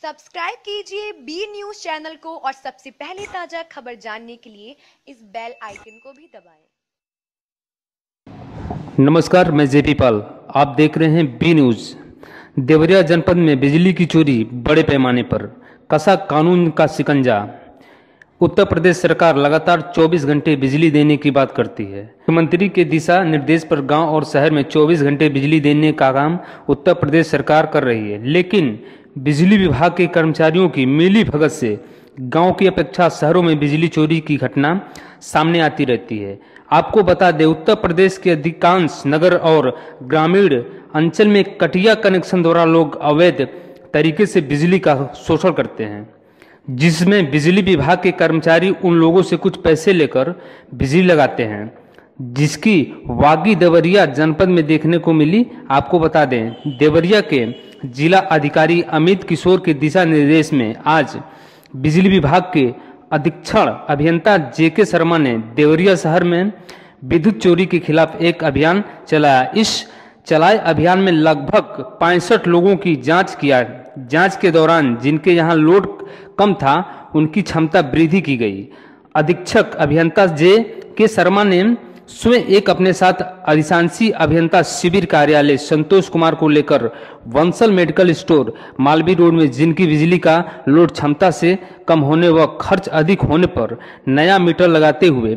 Subscribe कीजिए B news channel को और सबसे पहले ताजा खबर जानने के लिए इस बेल आइकन को भी दबाएं। नमस्कार, मैं जेपी पाल। आप देख रहे हैं बी न्यूज। देवरिया जनपद में बिजली की चोरी बड़े पैमाने पर, कसा कानून का शिकंजा। उत्तर प्रदेश सरकार लगातार 24 घंटे बिजली देने की बात करती है। मुख्यमंत्री के दिशा निर्देश पर गांव और शहर में 24 घंटे बिजली देने का काम उत्तर प्रदेश सरकार कर रही है, लेकिन बिजली विभाग के कर्मचारियों की मिली भगत से गांव की अपेक्षा शहरों में बिजली चोरी की घटना सामने आती रहती है। आपको बता दें, उत्तर प्रदेश के अधिकांश नगर और ग्रामीण अंचल में कटिया कनेक्शन द्वारा लोग अवैध तरीके से बिजली का शोषण करते हैं, जिसमें बिजली विभाग के कर्मचारी उन लोगों से कुछ पैसे लेकर बिजली लगाते हैं, जिसकी वागी देवरिया जनपद में देखने को मिली। आपको बता दें, देवरिया के जिला अधिकारी अमित किशोर के दिशा निर्देश में आज बिजली विभाग के अधीक्षण अभियंता जेके शर्मा ने देवरिया शहर में विद्युत चोरी के खिलाफ एक अभियान चलाया। इस चलाए अभियान में लगभग 65 लोगों की जांच किया। जांच के दौरान जिनके यहां लोड कम था, उनकी क्षमता वृद्धि की गई। अधीक्षक अभियंता जे के शर्मा ने स्वयं एक अपने साथ अधिशांशी अभियंता शिविर कार्यालय संतोष कुमार को लेकर Bansal medical store Malvi road में, जिनकी बिजली का लोड क्षमता से कम होने व खर्च अधिक होने पर नया मीटर लगाते हुए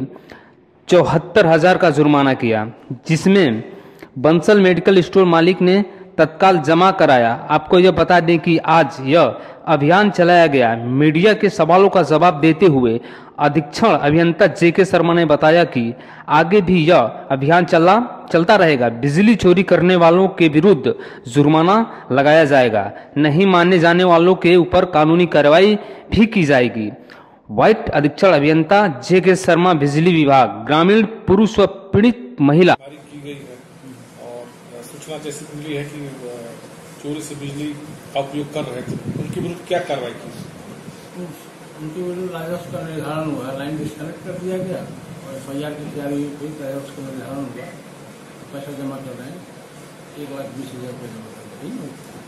74,000 का जुर्माना किया, जिसमें बंसल मेडिकल स्टोर मालिक ने तत्काल जमा कराया। आपको यह बता दें कि आज यह अभियान चलाया गया। मीडिया के सवालों का जवाब देते हुए अधीक्षण अभियंता जेके शर्मा ने बताया कि आगे भी यह अभियान चलता रहेगा। बिजली चोरी करने वालों के विरुद्ध जुर्माना लगाया जाएगा। नहीं माने जाने वालों के ऊपर कानूनी कार्रवाई भी की जाएगी। वाइट अधीक्षण अभियंता जेके शर्मा, बिजली विभाग, ग्रामीण पुरुष व पीड़ित महिला। सूचना जैसी मिली है कि चोरी से बिजली का उपयोग कर रहे थे, उनके विरुद्ध क्या कार्रवाई की? उनके विरुद्ध राजस्व का निर्धारण हुआ, लाइन डिस्कनेक्ट कर दिया गया और FIR की तैयारी हुई, राजस्व का निर्धारण हुआ, पैसा जमा कर रहे हैं, 1,20,000 रुपये जमा कर रहे हैं।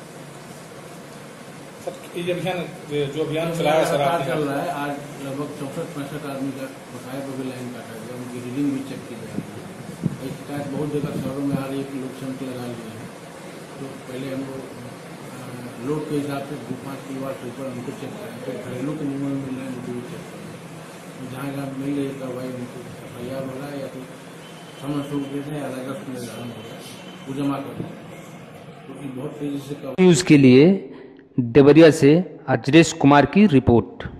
ये अभियान जो अभियान चलाया सर आपने चल रहा है, आज लगभग 64-65 आदमी का बकाया पर भी लाइन काटा गया, उनकी रीडिंग भी चेक की जा रही है। शिकायत बहुत जगह शहरों में आ रही है कि लोग क्षमता लगा लिए हैं, तो पहले हम लोग के हिसाब से 2-5 किलोवाट से ऊपर उनको चेक करें, फिर घरेलू के नियमों में मिल रहे हैं उनको भी चेक करें। जहाँ जहाँ मिल रही कार्रवाई उनको FIR हो रहा है या फिर समन शुल्क देते हैं या राजस्व निर्धारण हो रहा है, वो जमा कर रहे हैं। तो ये बहुत तेजी से न्यूज़ के लिए देवरिया से अजरेश कुमार की रिपोर्ट।